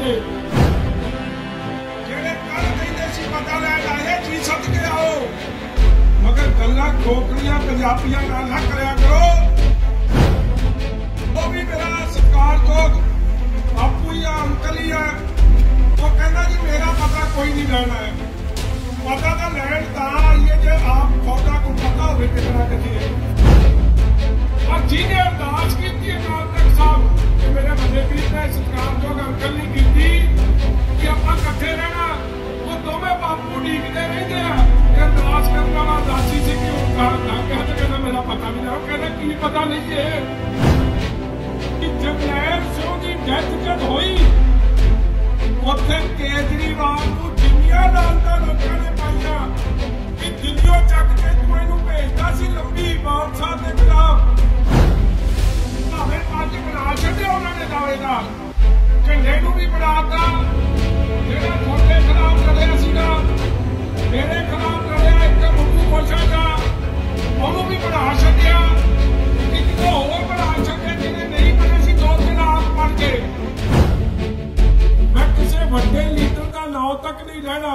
ने जेड़े कल कहते सी पता लैन आए जी सद के आओ, मगर गल्लां खोखलियां पंजाबियां नाल ना करया करो। वो भी मेरा सत्कारयोग बापू ही है, अंकल ही है, वो कहना जी मेरा पता कोई नहीं लेना है। पता तो लैन तां आईए जे आप थोड़ा को पता होवे कितना किथे है। और जिन्हें अरदास की अकाल तख्त साहब कि मेरे बड़े वीर ने सत्कारयोग अंकल ने की कि आपां इकट्ठे रहना, वो दोवें बापू उड़ीकदे रहिंदे आ। अरदास करने वाला दासी सिंह की ओंकार कहता मेरा पता नहीं लगा। कहता की पता नहीं है कि जरनैल सिंह की डेथ जब हुई उत्थे केजरीवाल को जिन्नियां लानतां लोकां ने पाईयां कि दिल्लीओ चक के तूं इहनूं भेजदा सी लंबी इमाम साहब दे खिलाफ, भावें पंज बना छड्डे उन्हां ने दावेदार, झंडे नूं भी बनाता। जेड़ा थोड़े खिलाफ लड़िया सीगा, मेरे खिलाफ लड़िया एक बब्बू गोशा दा, ਉਹਨੂੰ भी बना छड्डिया। एक दो होर बना छड्डे जिन्हें नहीं बने सी, दो दिन आप पढ़ के। मैं किसी वड्डे लीडर का नाम तक नहीं लेना,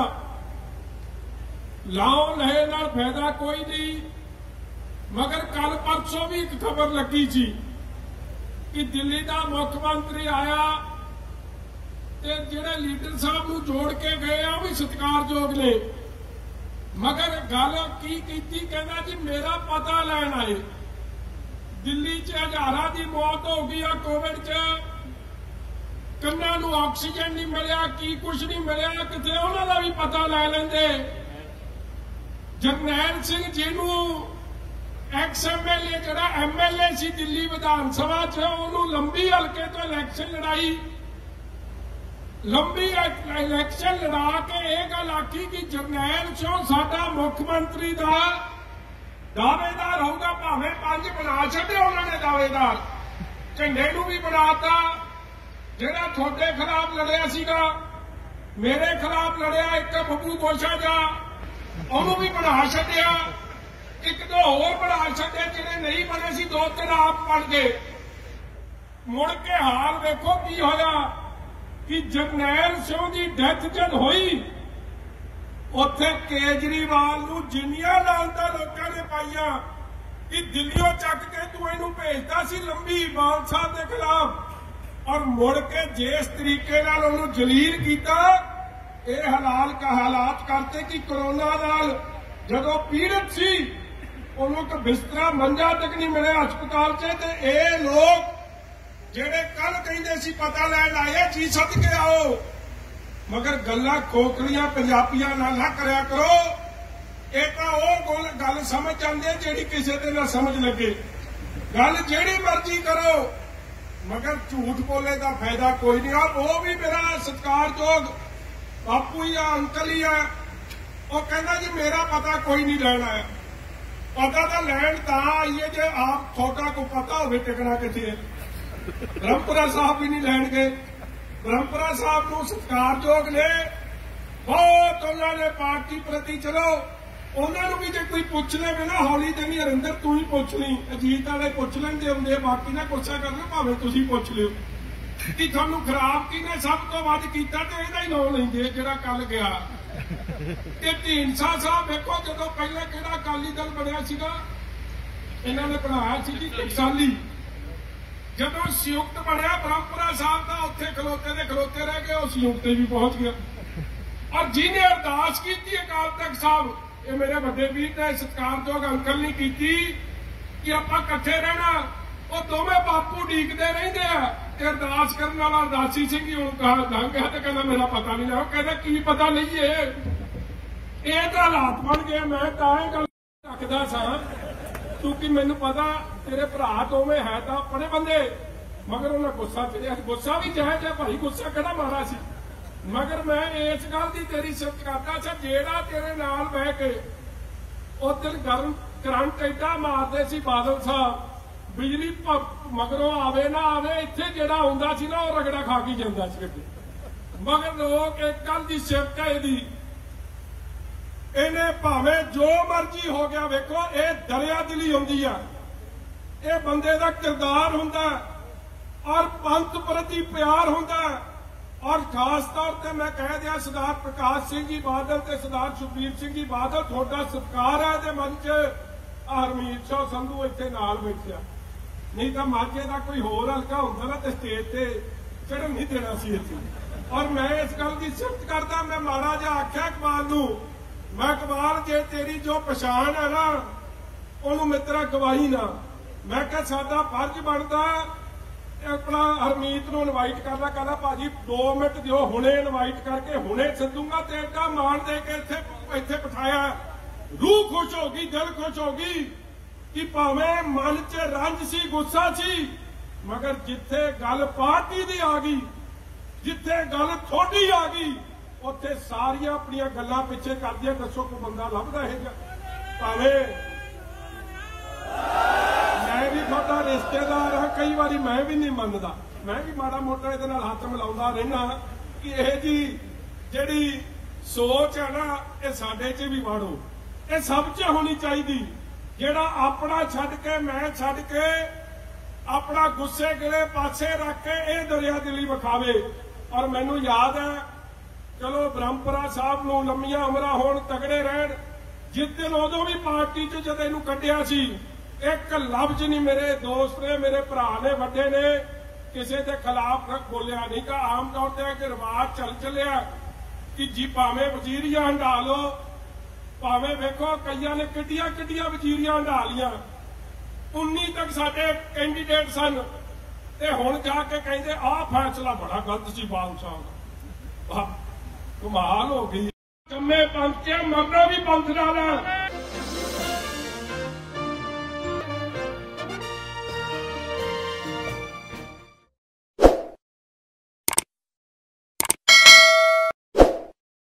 लाओ लहे नाल फायदा कोई नहीं। मगर कल परसों भी एक खबर लगी सी कि दिल्ली का मुख्यमंत्री आया ते जिहड़े लीडर साहब नूं जोड़ के गए आ भी सत्कारयोग ने, मगर गल की कहना जी मेरा पता लैन आए। दिल्ली च हजारां दी मौत हो गई आ कोविड च, कन्नां नूं ऑक्सीजन नहीं मिलिया, की कुछ नहीं मिलिया, किते उन्हां दा भी पता लै लैंदे। जरनैल सिंह जिन्हों एक्स-MLA जिहड़ा MLA सी दिल्ली विधान सभा च, उन्होंने लंबी हल्के तो इलैक्शन लड़ाई, लंबी इलैक्शन लड़ा के यह गल आखी कि जरनैल सिंह साडा मुख्यमंत्री दा दावेदार होगा, भावें पंज बना छड्डे उन्होंने दावेदार, झंडे नूं भी बनाता। जेड़ा थोड़े खिलाफ लड़िया सीगा, मेरे खिलाफ लड़िया एक बब्बू गोशा दा, ਉਹਨੂੰ भी बना छड्डिया। एक दो होर बना छड्डे जिन्हें नहीं बने सी, दो तीन आप बन गए। मुड़ के हाल देखो की होया कि जरनैल सिंह की डेथ जद हुई उत्थे केजरीवाल नूं जिन्नियां लानतां लोकां ने पाईयां कि दिल्लीओ चक के तूं इहनूं भेजदा सी लंबी इमाम साहब दे खिलाफ, और मुड़ के जिस तरीके नाल उहनूं जलील कीता, ये हालात करते कि कोरोना नाल जदों पीड़ित सी उन्होंने तो बिस्तरा मंजा तक नहीं मिले हस्पताल से। ये लोग जेड़े कल कहते सी पता लैन आए जी सद के आओ, मगर गल्लां खोखलियां पंजाबियां नाल ना करया करो। ये तो वो गल समझ आंदे जिहड़ी किसी दे ना समझ लगे। गल जिहड़ी मर्जी करो, मगर झूठ बोले का फायदा कोई नहीं। और वो भी मेरा सत्कारयोग बापू ही है, अंकल ही है, वो कहना जी मेरा पता कोई नहीं लेना है। पता तो लैन तां आईए जे आप थोड़ा को पता होवे टिकना किथे है। ब्रह्मपुरा साहब भी नहीं लैन गए। ब्रह्मपुरा साहब नूं सत्कारयोग ने बहुत उन्होंने पार्टी प्रति, चलो उन्होंने भी जो कोई पूछ ले ना हौली तो नहीं, हरिंदर तू ही पूछ ली, अजीत वाले पूछ लेंगे होंगे, बाकी ना गुस्सा कर लो, भावें तुसीं पूछ लियो कि थानू खराब किने सब तो वध कीता, ते इहदा ही नाम लैंदे जिहड़ा कल गया। ते ढींडसा साहब देखो जदों पहले किहड़ा अकाली दल बनया सीगा, इन्हां ने बनाया सी जी टकसाली। जदों संयुक्त बनया ब्रह्मपुरा साहब का उत्थे खलोते दे खलोते रह गए, उस संयुक्त भी पहुंच गया। और जिन्हें अरदास की अकाल तख्त साहब, ये मेरे बड़े वीर ने सत्कारयोग अंकल ने की कि आपां इकट्ठे रहना, वो दोवें बापू उड़ीकदे रहिंदे आ। अरदास करने वाला दासी सिंह ही ओंकार कहता मेरा पता नहीं लगा। कहता की पता नहीं है, ये तो हालात बन गए। मैं तां गल रखदा सा क्योंकि मैनूं पता तेरे भरा दोवें है तो अपने बंदे, मगर उन्हें गुस्सा चढ़िया। गुस्सा भी जायज है भाई, गुस्सा कहड़ा मारा सी, मगर मैं इस गल की तेरी सिफत करता सा जेड़ा तेरे नाल बह के उस दिन गर्म करंट एडा मारदे सी बादल साहब, बिजली मगरों आवे ना आवे, इत्थे जेड़ा आउंदा सी ना वो रगड़ा खा के जांदा सी अगे। मगर लोग एक गल की सिफत है इहदी, इन्हें भावें जो मर्जी हो गया। वेखो ये दरिया दिली होंदी आ, ये बंदे का किरदार हुंदा और पंथ प्रति प्यार हुंदा और खास तौर पर मैं कह दिया सरदार प्रकाश सिंह जी बादल ते सरदार सुखबीर सिंह जी बादल थोड़ा सत्कार है जे मंच हरमीत सिंह संधू इत्थे नाल बैठिया नहीं तो माਝੇ का कोई होर हल्का होंदा ना तो स्टेज से चढ़न नहीं देना सी इत्थे। और मैं इस गल की सिफत करदा मैं माड़ा जिहा आख्या इकबाल नूं मैं इकबाल जे तेरी जो पछाण है ना उहनूं मित्रा गवाही ना मैं कहा साडा फर्ज बनदा अपना हरमीत नूं इनवाइट करना कहना भाजी 2 मिनट दिओ हुणे इनवाइट करके हुणे सदूंगा ते एडा मान दे के इत्थे बिठाया रूह खुश होगी दिल खुश होगी कि भावें मन च रंज सी गुस्सा सी मगर जिथे गल पार्टी दी आ गई जिथे गल थोड़ी आ गई उत्थे सारियां अपनियां गल्लां पिछे कर दियां। दसो कोई बंदा लभदा है भावें मैं भी थोड़ा रिश्तेदार हाँ कई बारी मैं भी नहीं मनदा मैं भी माड़ा मोटा इहदे नाल हत्थ मिलाउंदा रहना कि इह जी जिहड़ी सोच है ना ये साडे च भी वाड़ो ये सब च होनी चाहिए। जिहड़ा अपना छड्ड के मैं छड्ड के अपना गुस्से गिले पासे रख के ये दरिया दिली विखावे। और मैनू याद है चलो ब्रह्मपुरा साहब नूं लंबियां उमरां होण तगड़े रहण जिस दिन उदों भी पार्टी च जद इहनूं कढिया सी एक लफ्ज नहीं मेरे दोस्त ने मेरे भरा ने वड्डे ने किसी के खिलाफ बोलिया नहीं का आम तौर पर एक रिवाज चल चलिया कि जी भावें वजीरियां हंडा लो भावें वेखो कईयां ने किड्डियां किड्डियां वजीरियां हंडा लियां 19 तक साडे कैंडीडेट सन ते हुण जाके कहंदे आ फैसला बड़ा गलत सी बाल साहब कमाल हो गई। जम्मे पंथ मरना भी पंथ नाल